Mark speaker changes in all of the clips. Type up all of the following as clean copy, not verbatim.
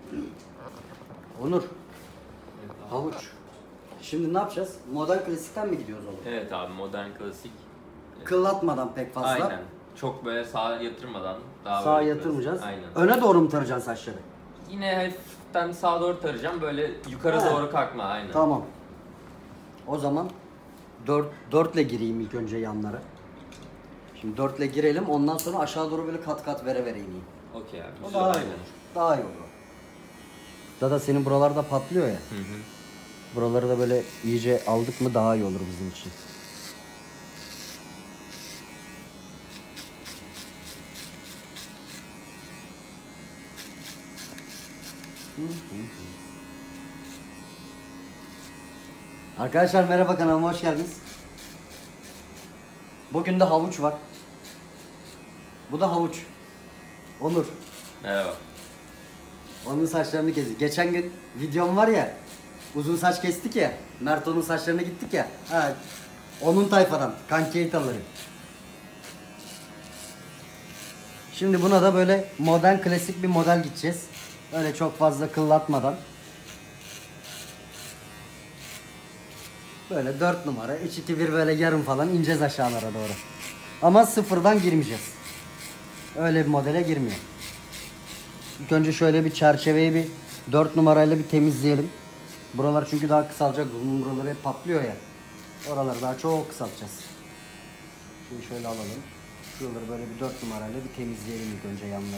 Speaker 1: Onur. Havuç. Şimdi ne yapacağız? Modern klasikten mi gidiyoruz oğlum?
Speaker 2: Evet abi, modern klasik.
Speaker 1: Kıllatmadan pek fazla.
Speaker 2: Aynen. Çok böyle sağa yatırmadan. Daha
Speaker 1: Sağa
Speaker 2: böyle
Speaker 1: yatırmayacağız.
Speaker 2: Aynen.
Speaker 1: Öne doğru mu tarayacaksın saçları?
Speaker 2: Yine hafiften sağa doğru tarayacağım. Böyle yukarı
Speaker 1: He.
Speaker 2: doğru kalkma, aynen.
Speaker 1: Tamam. O zaman 4 ile gireyim ilk önce yanlara. Şimdi 4 ile girelim. Ondan sonra aşağı doğru böyle kat kat vere ineyim.
Speaker 2: Okey abi.
Speaker 1: O
Speaker 2: güzel,
Speaker 1: daha iyi
Speaker 2: aynen.
Speaker 1: olur. Daha iyi olur. Zaten senin buralarda patlıyor ya.
Speaker 2: Hı hı.
Speaker 1: Buraları da böyle iyice aldık mı daha iyi olur bizim için. Arkadaşlar merhaba, kanalıma hoş geldiniz. Bugün de havuç var. Bu da havuç. Onur.
Speaker 2: Merhaba.
Speaker 1: Onun saçlarını kesti. Geçen gün videom var ya, uzun saç kestik ya. Merto'nun saçlarına gittik ya. Ha, onun tayfadan. Kanki Eytaları. Şimdi buna da böyle modern klasik bir model gideceğiz. Öyle çok fazla kıllatmadan. Böyle 4 numara, 3-2-1 böyle yarım falan ineceğiz aşağılara doğru. Ama sıfırdan girmeyeceğiz. Öyle bir modele girmiyor. İlk önce şöyle bir çerçeveyi bir 4 numarayla bir temizleyelim. Buralar çünkü daha kısalacak. Bunun buraları hep patlıyor ya. Oraları daha çok kısaltacağız. Şimdi şöyle alalım. Şuraları böyle bir 4 numarayla bir temizleyelim ilk önce yanları.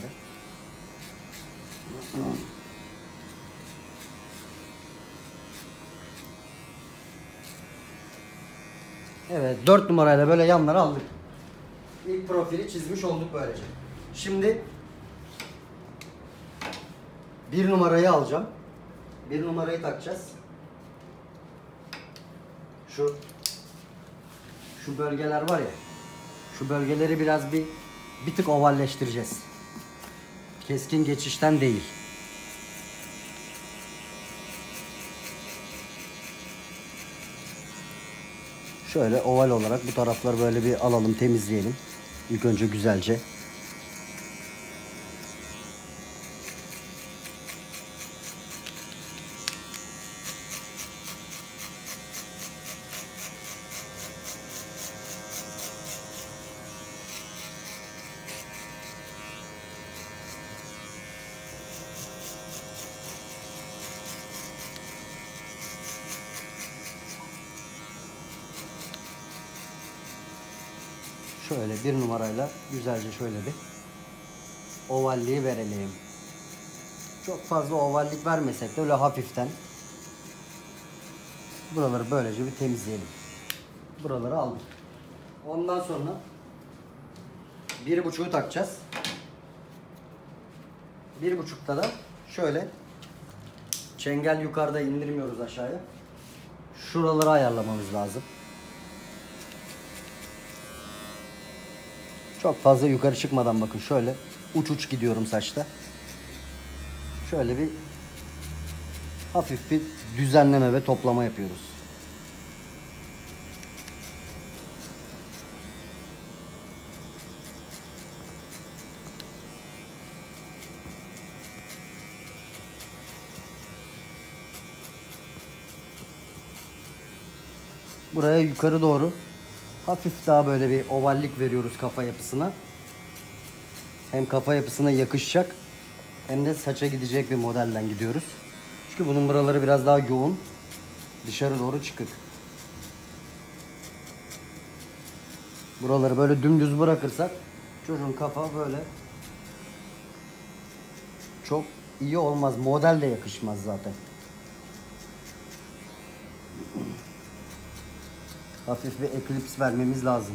Speaker 1: Evet, 4 numarayla böyle yanları aldık. İlk profili çizmiş olduk böylece. Şimdi 1 numarayı alacağım. 1 numarayı takacağız. Şu bölgeler var ya. Şu bölgeleri biraz bir tık ovalleştireceğiz. Keskin geçişten değil. Şöyle oval olarak bu tarafları böyle bir alalım, temizleyelim. İlk önce güzelce. Şöyle 1 numarayla güzelce şöyle bir ovalliği verelim. Çok fazla ovallik vermesek de öyle hafiften buraları böylece bir temizleyelim. Buraları aldık. Ondan sonra 1.5'u takacağız. 1.5'ta da şöyle çengel yukarıda indirmiyoruz aşağıya. Şuraları ayarlamamız lazım. Çok fazla yukarı çıkmadan bakın şöyle uç uç gidiyorum saçta. Şöyle bir hafif bir düzenleme ve toplama yapıyoruz. Buraya yukarı doğru hafif daha böyle bir ovallik veriyoruz kafa yapısına. Hem kafa yapısına yakışacak hem de saça gidecek bir modelden gidiyoruz. Çünkü bunun buraları biraz daha yoğun, dışarı doğru çıkık. Buraları böyle dümdüz bırakırsak çocuğun kafa böyle çok iyi olmaz. Model de yakışmaz zaten. Hafif bir eklips vermemiz lazım.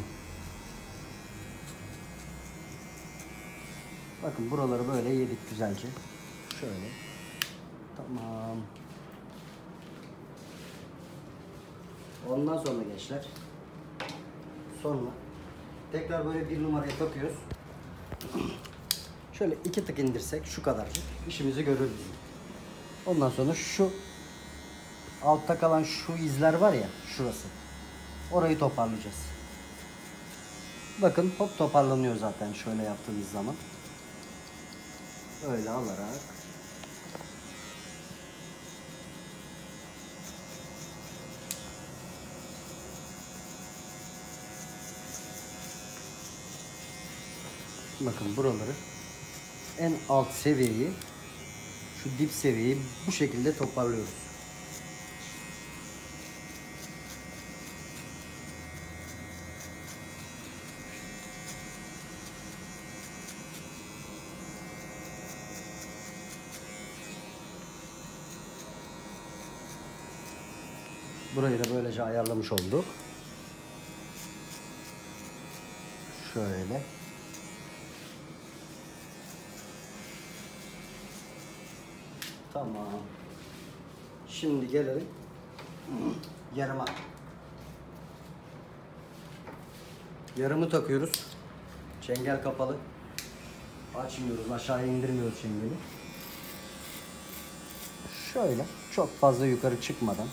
Speaker 1: Bakın buraları böyle yedik güzelce. Şöyle. Tamam. Ondan sonra gençler. Sonra tekrar böyle 1 numaraya takıyoruz. Şöyle 2 tık indirsek şu kadarcık işimizi görür bizim. Ondan sonra şu altta kalan şu izler var ya, şurası. Orayı toparlayacağız. Bakın hop toparlanıyor zaten şöyle yaptığımız zaman. Öyle alarak Bakın buraları en alt seviyeyi, şu dip seviyeyi bu şekilde toparlıyoruz. Burayı da böylece ayarlamış olduk. Şöyle. Tamam. Şimdi gelelim yarıma. Yarımı takıyoruz. Çengel kapalı. Açmıyoruz, aşağıya indirmiyoruz çengeli. Şöyle çok fazla yukarı çıkmadan.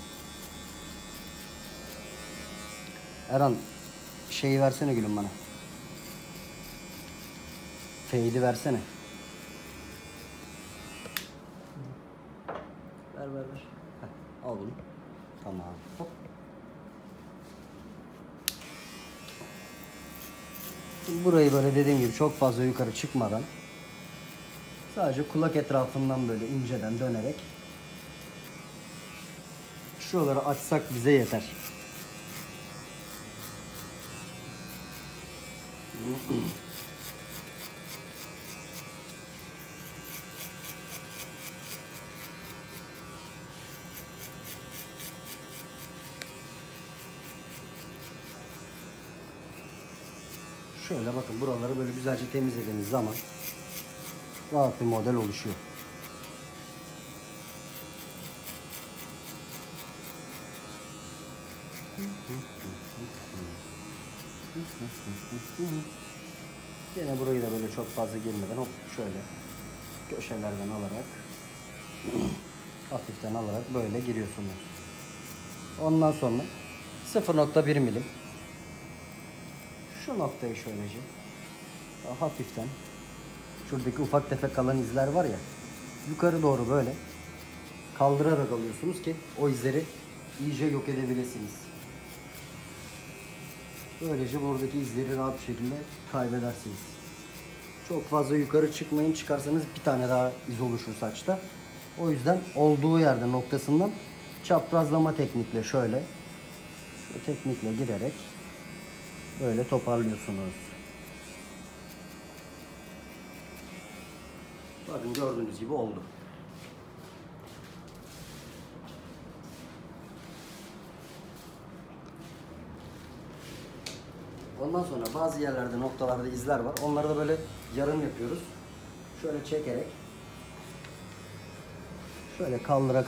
Speaker 1: Erhan şeyi versene gülüm bana. Fade'i versene. Ver. Heh, al bunu. Tamam. Hop. Şimdi burayı böyle dediğim gibi çok fazla yukarı çıkmadan sadece kulak etrafından böyle inceden dönerek şuraları açsak bize yeter. Şöyle bakın buraları böyle güzelce temizlediğiniz zaman rahat bir model oluşuyor. Yine burayı da böyle çok fazla girmeden hop şöyle köşelerden alarak hafiften alarak böyle giriyorsunuz. Ondan sonra 0.1 milim şu noktayı şöylece hafiften şuradaki ufak tefek kalan izler var ya yukarı doğru böyle kaldırarak alıyorsunuz ki o izleri iyice yok edebilirsiniz. Böylece buradaki izleri rahat bir şekilde kaybedersiniz. Çok fazla yukarı çıkmayın. Çıkarsanız bir tane daha iz oluşur saçta. O yüzden olduğu yerde noktasından çaprazlama teknikle şöyle şu teknikle girerek böyle toparlıyorsunuz. Bakın gördüğünüz gibi oldu. Ondan sonra bazı yerlerde noktalarda izler var. Onları da böyle yarım yapıyoruz. Şöyle çekerek şöyle kaldıra.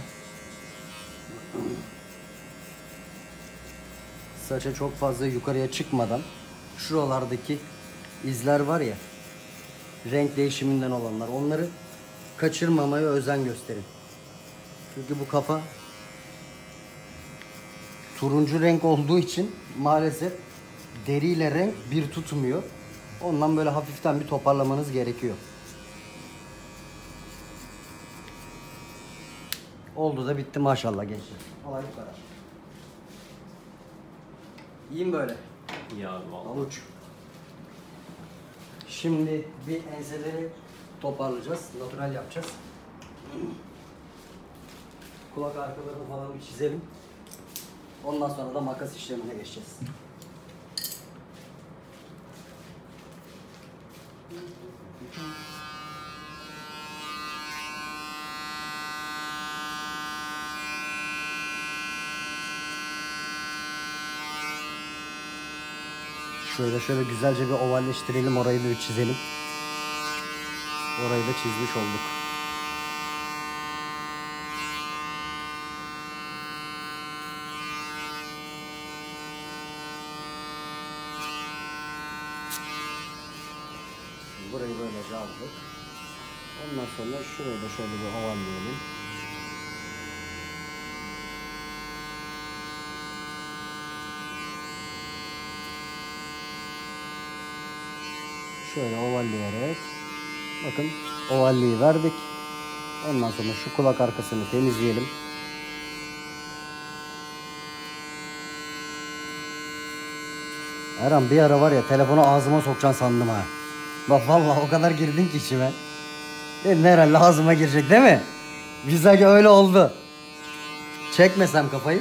Speaker 1: Saça çok fazla yukarıya çıkmadan şuralardaki izler var ya renk değişiminden olanlar onları kaçırmamaya özen gösterin. Çünkü bu kafa turuncu renk olduğu için maalesef deriyle renk bir tutmuyor. Ondan böyle hafiften bir toparlamanız gerekiyor. Oldu da bitti maşallah gençler. Olay bu kadar. İyi mi böyle?
Speaker 2: İyi abi vallahi.
Speaker 1: Avuç. Şimdi bir enseleri toparlayacağız. Natural yapacağız. Kulak arkalarını falan bir çizelim. Ondan sonra da makas işlemine geçeceğiz. Şöyle güzelce bir ovalleştirelim. Orayı da bir çizelim. Orayı da çizmiş olduk. Burayı böylece aldık. Ondan sonra şurayı da şöyle bir ovalleyelim. Şöyle ovalleyerek bakın ovalliği verdik. Ondan sonra şu kulak arkasını temizleyelim. Erhan bir ara var ya telefonu ağzıma sokacaksın sandım ha. Bak vallahi o kadar girdin ki içime. Dedim herhalde ağzıma girecek değil mi? Güzelce öyle oldu. Çekmesem kafayı.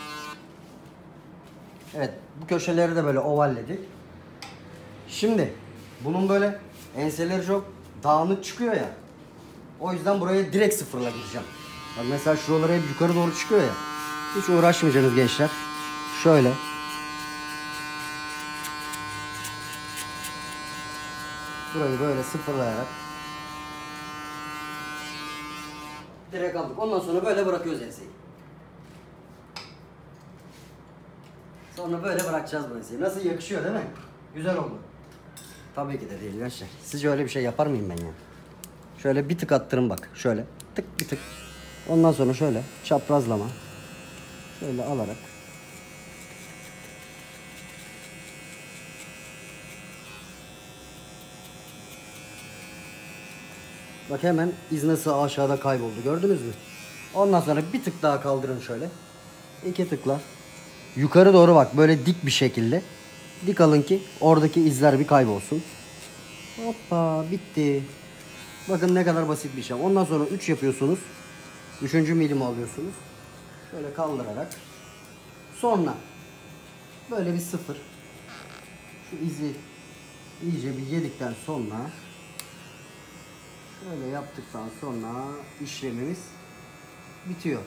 Speaker 1: Evet, bu köşeleri de böyle ovalledik. Şimdi bunun böyle enseleri çok dağınık çıkıyor ya. O yüzden buraya direkt sıfırla gireceğim. Bak mesela şuralara hep yukarı doğru çıkıyor ya. Hiç uğraşmayacaksınız gençler. Şöyle. Burayı böyle sıfırlayarak direkt aldık. Ondan sonra böyle bırakıyoruz enseyi. Sonra böyle bırakacağız bu enseyi. Nasıl yakışıyor değil mi? Güzel oldu. Tabii ki de değil gençler. Sizce öyle bir şey yapar mıyım ben ya? Şöyle bir tık attırın bak. Şöyle tık bir tık. Ondan sonra şöyle çaprazlama. Şöyle alarak. Bak hemen iz nasıl aşağıda kayboldu. Gördünüz mü? Ondan sonra bir tık daha kaldırın şöyle. 2 tıkla. Yukarı doğru bak böyle dik bir şekilde. Dik alın ki oradaki izler bir kaybolsun. Hoppa bitti. Bakın ne kadar basit bir şey. Ondan sonra 3 yapıyorsunuz. 3. milimi alıyorsunuz. Böyle kaldırarak. Sonra böyle bir sıfır. Şu izi iyice bir yedikten sonra böyle yaptıktan sonra işlemimiz bitiyor.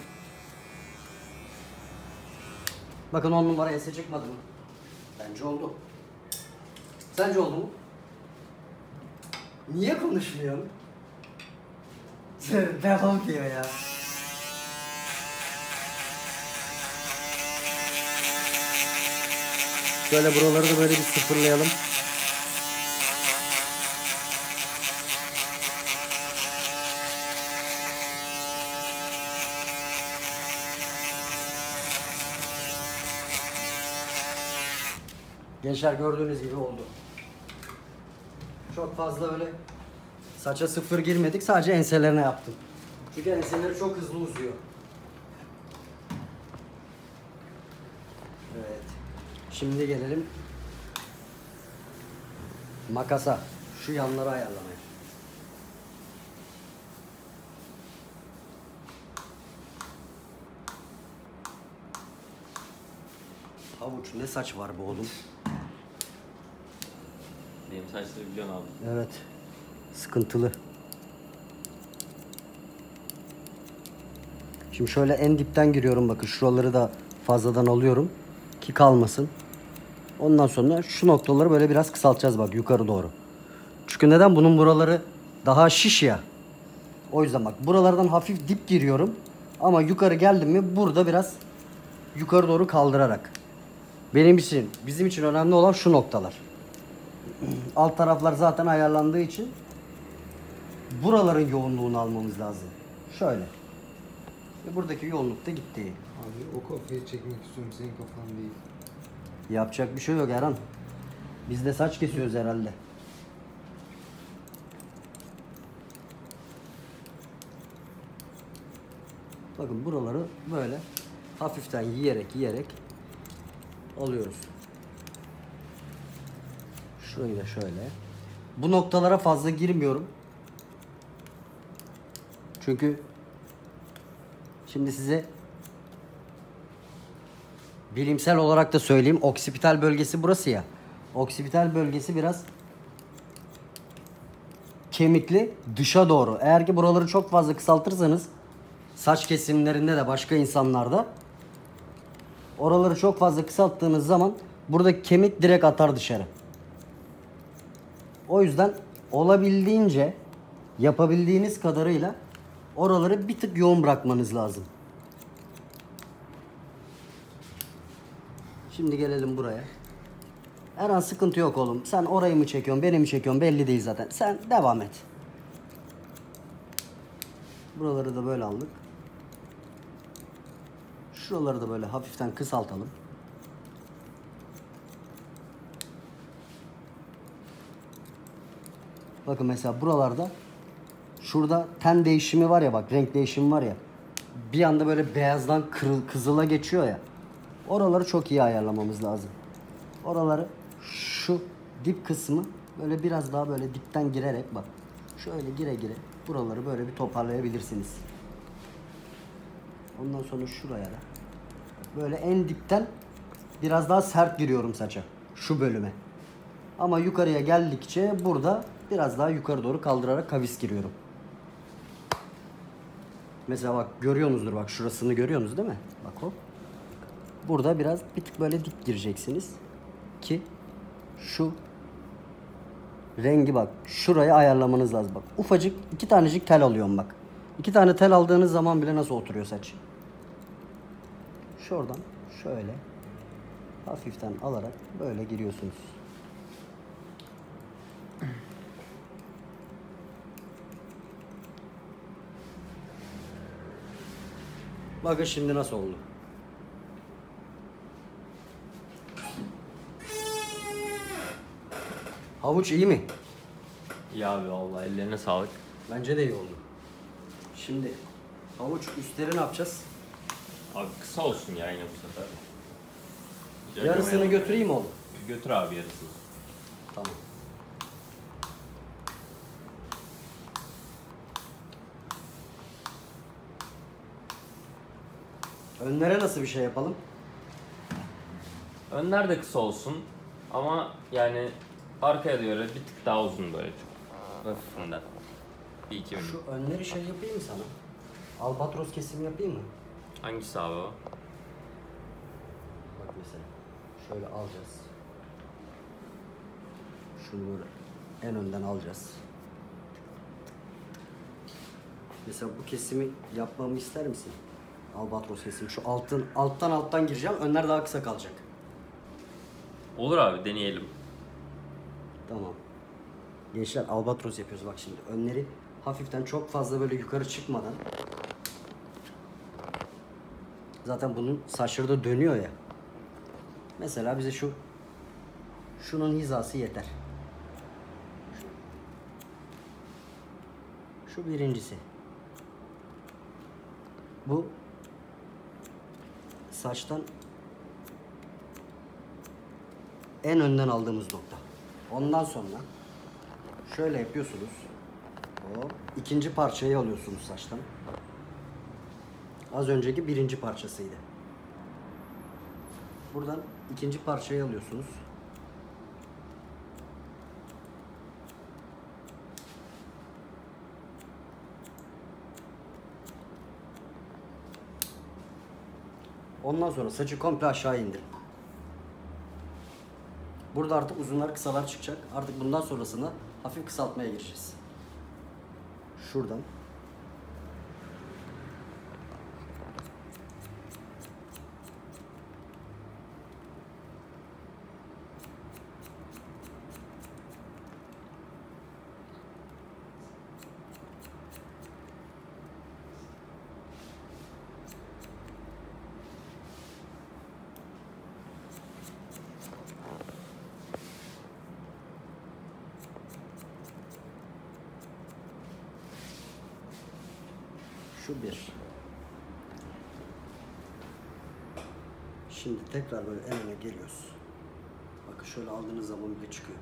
Speaker 1: Bakın 10 numara ense çıkmadı mı? Bence oldu. Sence oldu mu? Niye konuşmuyorsun? Devam diyor ya. Şöyle buraları da böyle bir sıfırlayalım. Gençler gördüğünüz gibi oldu. Çok fazla öyle saça sıfır girmedik. Sadece enselerine yaptım. Çünkü enseleri çok hızlı uzuyor. Evet. Şimdi gelelim makasa. Şu yanları ayarlamaya. Havuç ne saç var bu oğlum?
Speaker 2: Benim saçları biliyorsun abi.
Speaker 1: Evet. Sıkıntılı. Şimdi şöyle en dipten giriyorum bakın. Şuraları da fazladan alıyorum ki kalmasın. Ondan sonra şu noktaları böyle biraz kısaltacağız bak yukarı doğru. Çünkü neden? Bunun buraları daha şiş ya. O yüzden bak buralardan hafif dip giriyorum. Ama yukarı geldim mi burada biraz yukarı doğru kaldırarak. Bizim için önemli olan şu noktalar. Alt taraflar zaten ayarlandığı için buraların yoğunluğunu almamız lazım. Şöyle. Ve buradaki yoğunluk da gitti.
Speaker 3: Abi o kafayı çekmek istiyorum, senin kafan değil.
Speaker 1: Yapacak bir şey yok Erhan. Biz de saç kesiyoruz herhalde. Bakın buraları böyle hafiften yiyerek alıyoruz. Şurayı da şöyle. Bu noktalara fazla girmiyorum. Çünkü şimdi size bilimsel olarak da söyleyeyim. Oksipital bölgesi burası ya. Oksipital bölgesi biraz kemikli dışa doğru. Eğer ki buraları çok fazla kısaltırsanız saç kesimlerinde de başka insanlarda oraları çok fazla kısalttığınız zaman buradaki kemik direkt atar dışarı. O yüzden olabildiğince yapabildiğiniz kadarıyla oraları bir tık yoğun bırakmanız lazım. Şimdi gelelim buraya. Her an sıkıntı yok oğlum. Sen orayı mı çekiyorsun, beni mi çekiyorsun belli değil zaten. Sen devam et. Buraları da böyle aldık. Şuraları da böyle hafiften kısaltalım. Bakın mesela buralarda şurada ten değişimi var ya bak renk değişimi var ya. Bir anda böyle beyazdan kızıla geçiyor ya. Oraları çok iyi ayarlamamız lazım. Oraları şu dip kısmı Böyle biraz daha böyle dipten girerek bak. Şöyle gire gire buraları böyle bir toparlayabilirsiniz. Ondan sonra şuraya da böyle en dipten biraz daha sert giriyorum saça. Şu bölüme. Ama yukarıya geldikçe burada biraz daha yukarı doğru kaldırarak kavis giriyorum. Mesela bak görüyorsunuzdur, bak şurasını görüyorsunuz değil mi? Bak hop. Burada biraz bir tık böyle dik gireceksiniz ki şu rengi bak şuraya ayarlamanız lazım bak. Ufacık 2 tanecik tel alıyorum bak. 2 tane tel aldığınız zaman bile nasıl oturuyor saç. Şuradan şöyle hafiften alarak böyle giriyorsunuz. Bakın şimdi nasıl oldu. Havuç iyi mi?
Speaker 2: İyi abi vallahi ellerine sağlık.
Speaker 1: Bence de iyi oldu. Şimdi havuç üstleri ne yapacağız?
Speaker 2: Abi kısa olsun ya yine bu sefer.
Speaker 1: Yarısını götüreyim oğlum.
Speaker 2: Götür abi yarısını.
Speaker 1: Tamam. Önlere nasıl bir şey yapalım?
Speaker 2: Önler de kısa olsun ama yani arkaya göre bir tık daha uzun böyle çok. Hafifinden. Bir iki milim.
Speaker 1: Şu önleri şey yapayım mı sana? Albatros kesimi yapayım mı?
Speaker 2: Hangisi abi o?
Speaker 1: Bak mesela. Şöyle alacağız. Şunu böyle en önden alacağız. Mesela bu kesimi yapmamı ister misin? Albatros kesimi. Şu alttan gireceğim. Önler daha kısa kalacak.
Speaker 2: Olur abi deneyelim.
Speaker 1: Tamam. Gençler albatros yapıyoruz bak şimdi. Önleri hafiften çok fazla böyle yukarı çıkmadan. Zaten bunun saçları da dönüyor ya. Mesela bize şunun hizası yeter. Şu birincisi. Bu saçtan en önden aldığımız nokta. Ondan sonra şöyle yapıyorsunuz. O ikinci parçayı alıyorsunuz saçtan. Az önceki birinci parçasıydı. Buradan ikinci parçayı alıyorsunuz. Ondan sonra saçı komple aşağı indirin. Burada artık uzunlar kısalar çıkacak. Artık bundan sonrasını hafif kısaltmaya gireceğiz. Şuradan. Şu bir. Şimdi tekrar böyle en öne geliyoruz. Bakın şöyle aldığınız zaman bile çıkıyor.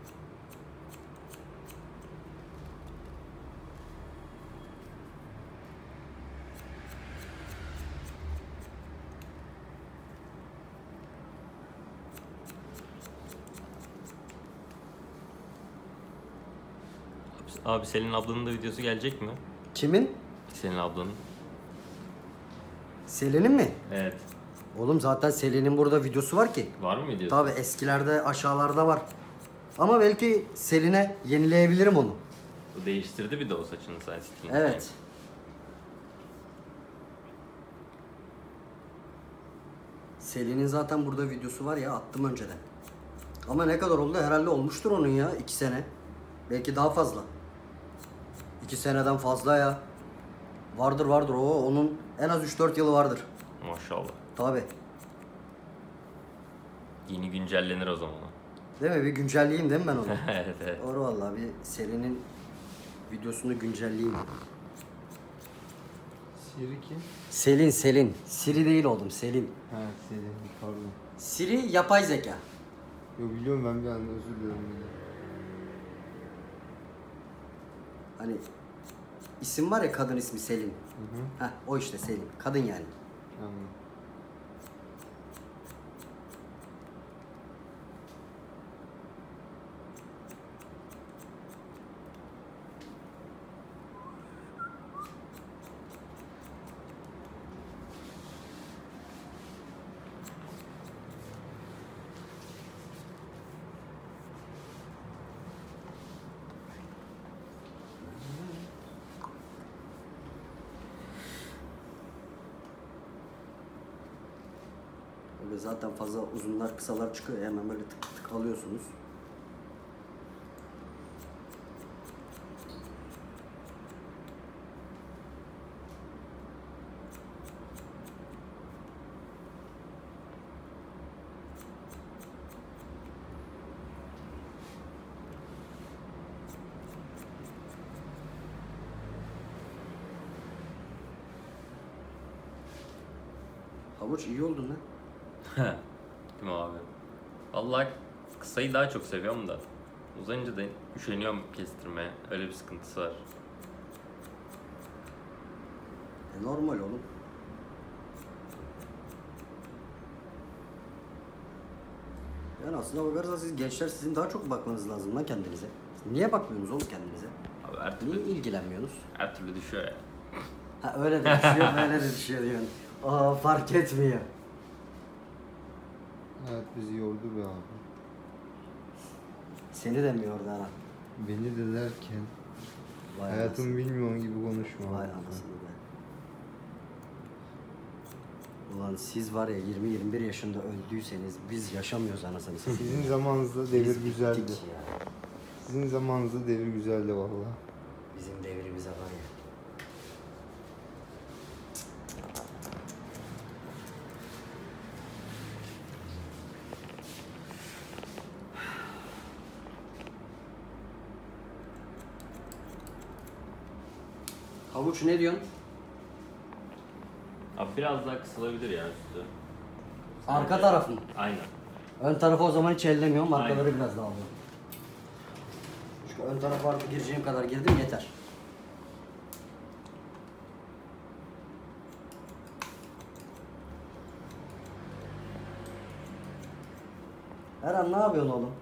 Speaker 2: Abi Selin ablanın da videosu gelecek mi?
Speaker 1: Kimin?
Speaker 2: Selin ablanın.
Speaker 1: Selin'in mi?
Speaker 2: Evet.
Speaker 1: Oğlum zaten Selin'in burada videosu var ki.
Speaker 2: Var mı videosu?
Speaker 1: Tabi eskilerde aşağılarda var. Ama belki Selin'e yenileyebilirim onu.
Speaker 2: O değiştirdi bir de o saçını sen stilini.
Speaker 1: Evet. Selin'in zaten burada videosu var ya, attım önceden. Ama ne kadar oldu? Herhalde olmuştur onun ya 2 sene. Belki daha fazla. 2 seneden fazla ya. Vardır onun en az 3-4 yılı vardır.
Speaker 2: Maşallah.
Speaker 1: Tabi.
Speaker 2: Yeni güncellenir o zaman.
Speaker 1: Değil mi? Bir güncelleyeyim değil mi ben onu?
Speaker 2: Evet evet.
Speaker 1: Doğru vallahi, bir Selin'in videosunu güncelleyeyim.
Speaker 3: Siri kim?
Speaker 1: Selin. Siri değil oğlum, Selin.
Speaker 3: Ha Siri, pardon.
Speaker 1: Siri yapay zeka.
Speaker 3: Yo biliyorum, ben bir anda özür diliyorum.
Speaker 1: Hani isim var ya, kadın ismi Selin. Heh, o işte Selin. Kadın yani.
Speaker 3: Anladım.
Speaker 1: Böyle zaten fazla uzunlar kısalar çıkıyor. Hemen böyle tık tık alıyorsunuz. Havuç iyi oldun lan.
Speaker 2: Değil mi abi? Vallahi kısayı daha çok seviyorum da. Uzayınca da üşeniyorum kestirmeye. Öyle bir sıkıntısı var.
Speaker 1: Normal oğlum. Yani aslında bakarsanız siz gençler, sizin daha çok bakmanız lazım lan kendinize. Niye bakmıyorsunuz oğlum kendinize?
Speaker 2: Abi her türlü,
Speaker 1: Niye ilgilenmiyorsunuz?
Speaker 2: her türlü düşüyor ya.
Speaker 1: Ha öyle de düşüyor, böyle de düşüyor diyorsun. Aa, fark etmiyor.
Speaker 3: Hayat bizi yordu be abi.
Speaker 1: Seni de mi yordu ana?
Speaker 3: Beni de derken
Speaker 1: Vay
Speaker 3: hayatımı bilmiyorum gibi konuşma.
Speaker 1: Vay
Speaker 3: abi.
Speaker 1: anasını be. Ulan siz var ya 20-21 yaşında öldüyseniz biz yaşamıyoruz anasını satayım.
Speaker 3: Sizin zamanınızda devir
Speaker 1: Biz
Speaker 3: güzeldi.
Speaker 1: bittik ya.
Speaker 3: Sizin zamanınızda devir güzeldi vallahi.
Speaker 1: Bizim devrimize var ya. Havuç ne diyorsun?
Speaker 2: Abi biraz daha kısalabilir ya üstü.
Speaker 1: Arka tarafı mı?
Speaker 2: Aynen.
Speaker 1: Ön tarafı o zaman hiç ellemiyorum. Arkaları
Speaker 2: Aynen.
Speaker 1: biraz daha alıyorum. Çünkü ön tarafa artık gireceğim kadar girdim yeter. Eren ne yapıyorsun oğlum?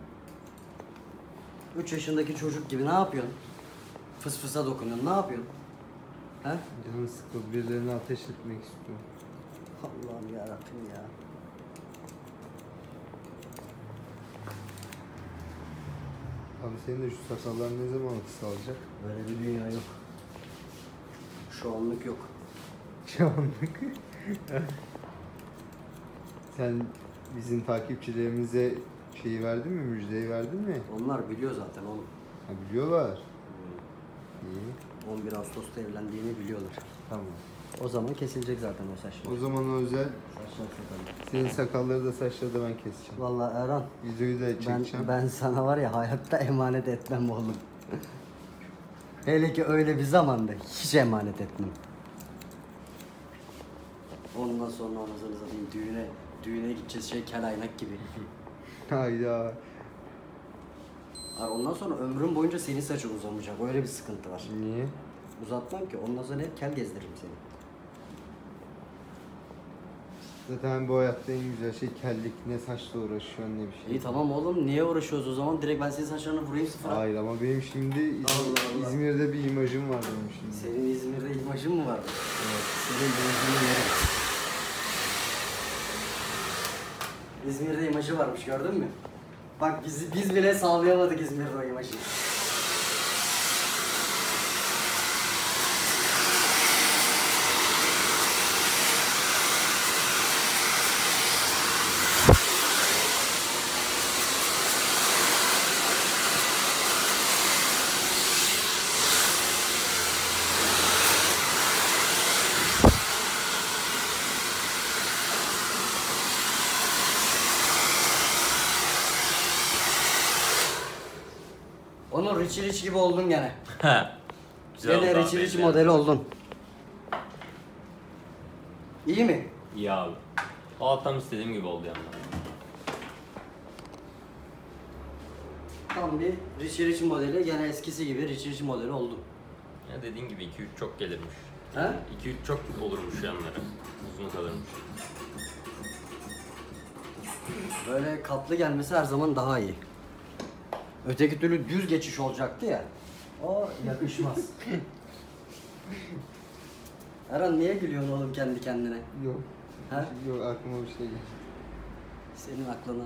Speaker 1: 3 yaşındaki çocuk gibi ne yapıyorsun? Fıs fısa dokunuyorsun. Ne yapıyorsun? He?
Speaker 3: Canım sıkıldı. Birilerine ateş etmek istiyorum.
Speaker 1: Allah'ım yarabbim ya.
Speaker 3: Abi senin de şu sakallar ne zaman kısalacak?
Speaker 1: Böyle bir dünya yok. Şu anlık yok.
Speaker 3: Şu anlık. Sen bizim takipçilerimize şeyi verdin mi? Müjdeyi verdin mi?
Speaker 1: Onlar biliyor zaten oğlum.
Speaker 3: Ha, biliyorlar. İyi.
Speaker 1: 11 Ağustos'ta evlendiğini biliyorlar.
Speaker 3: Tamam.
Speaker 1: O zaman kesilecek zaten o saçlar.
Speaker 3: O zaman özel
Speaker 1: Saçlar sakallar.
Speaker 3: senin sakalları da saçları da ben keseceğim.
Speaker 1: Vallahi Erhan,
Speaker 3: Videoyu da çekeceğim.
Speaker 1: ben sana var ya hayatta emanet etmem oğlum. Hele ki öyle bir zamanda hiç emanet etmem. Ondan sonra anasını satayım düğüne gideceğiz kel aynak gibi.
Speaker 3: Hayda.
Speaker 1: Abi ondan sonra ömrüm boyunca senin saçın uzamayacak. Öyle bir sıkıntı var.
Speaker 3: Niye?
Speaker 1: Uzatmam ki ondan sonra hep kel gezdiririm seni.
Speaker 3: Zaten bu hayatta en güzel şey kellik. Ne saçla uğraşıyorsun ne bir şey.
Speaker 1: İyi tamam oğlum, niye uğraşıyoruz o zaman? Direkt ben senin saçlarını vurayım sıfıra.
Speaker 3: Hayır ama benim şimdi
Speaker 1: Allah Allah.
Speaker 3: İzmir'de bir imajım var benim şimdi.
Speaker 1: Senin İzmir'de imajın mı var? Evet. Senin imajını yerim. İzmir'de imajı varmış, gördün mü? Bak biz bile sağlayamadık İzmir'de o imajı. Onun Richie gibi oldun gene.
Speaker 2: Güzel
Speaker 1: Gene
Speaker 2: oldu abi,
Speaker 1: Richie
Speaker 2: belli.
Speaker 1: modeli oldun. İyi mi?
Speaker 2: İyi abi. Aa tam istediğim gibi oldu yani.
Speaker 1: Tam bir Richie modeli, gene eskisi gibi Richie modeli oldu.
Speaker 2: Ya dediğin gibi 2-3 çok gelirmiş.
Speaker 1: He?
Speaker 2: 2-3 çok olurmuş yanları. Uzun kalırmış.
Speaker 1: Böyle katlı gelmesi her zaman daha iyi. Öteki türlü düz geçiş olacaktı ya. O yakışmaz. Eren niye gülüyorsun oğlum kendi kendine?
Speaker 3: Yok.
Speaker 1: He?
Speaker 3: Yok aklıma bir şey geldi.
Speaker 1: Senin aklına.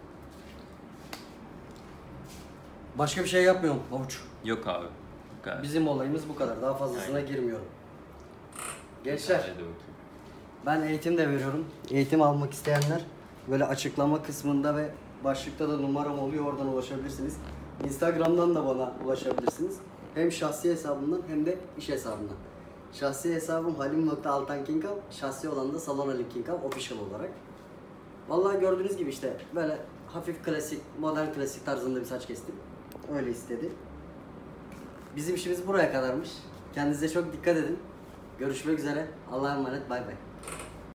Speaker 1: Başka bir şey yapmıyorum havuç.
Speaker 2: Yok abi. Bu kadar.
Speaker 1: Bizim olayımız bu kadar. Daha fazlasına
Speaker 2: Aynen.
Speaker 1: girmiyorum. Gençler,
Speaker 2: Hadi bakayım.
Speaker 1: ben eğitim de veriyorum. Eğitim almak isteyenler böyle açıklama kısmında ve başlıkta da numaram oluyor, oradan ulaşabilirsiniz. Instagram'dan da bana ulaşabilirsiniz. Hem şahsi hesabımdan hem de iş hesabımdan. Şahsi hesabım halim.altankinkal, şahsi olan da Salon Halim Kinkal official olarak. Vallahi gördüğünüz gibi işte böyle hafif klasik, modern klasik tarzında bir saç kestim. Öyle istedi. Bizim işimiz buraya kadarmış. Kendinize çok dikkat edin. Görüşmek üzere. Allah'a emanet. Bay bay.